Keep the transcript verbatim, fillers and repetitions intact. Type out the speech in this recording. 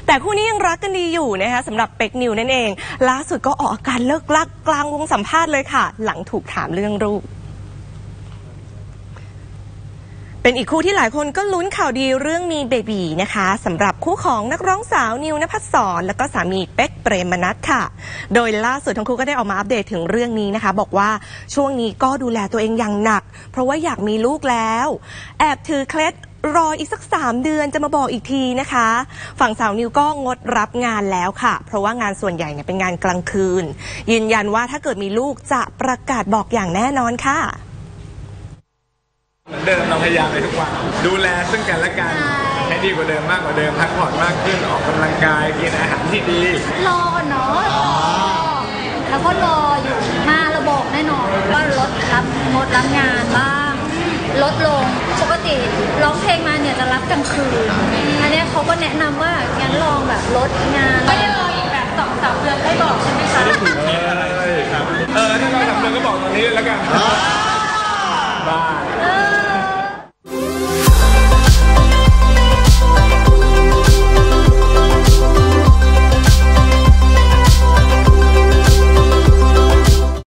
แต่คู่นี้ยังรักกันดีอยู่นะคะสำหรับเป็กนิวนั่นเองล่าสุดก็ออกอาการเลิกลักกลางวงสัมภาษณ์เลยค่ะหลังถูกถามเรื่องรูปเป็นอีกคู่ที่หลายคนก็ลุ้นข่าวดีเรื่องมีเบบีนะคะสำหรับคู่ของนักร้องสาวนิวนภัสสรและก็สามีเป็กเปรมนัสค่ะโดยล่าสุดทั้งคู่ก็ได้ออกมาอัปเดตถึงเรื่องนี้นะคะบอกว่าช่วงนี้ก็ดูแลตัวเองอย่างหนักเพราะว่าอยากมีลูกแล้วแอบถือเคล็ดรออีกสักสามเดือนจะมาบอกอีกทีนะคะฝั่งสาวนิวก็งดรับงานแล้วค่ะเพราะว่างานส่วนใหญ่เนี่ยเป็นงานกลางคืนยืนยันว่าถ้าเกิดมีลูกจะประกาศบอกอย่างแน่นอนค่ะเหมือนเดิมเราพยายามไปทุกวันดูแลซึ่งกันและกันให้ดีกว่าเดิมมากกว่าเดิมพักผ่อนมากขึ้นออกกำลังกายกินอาหารที่ดีรอเนาะแล้วก็รออยู่มาระบอกแน่นอนว่าลดรับงดรับงานบ้างลดลงปกติร้องเพลงมาเนี่ยจะรับกลางคืนอันนี้เขาก็แนะนำว่างั้นลองแบบลดงานไม่ได้รออีกแบบสองสามเดือนได้บอกใช่ไหมคะเออถ้าเราทำเดือนก็บอกตอนนี้แล้วกัน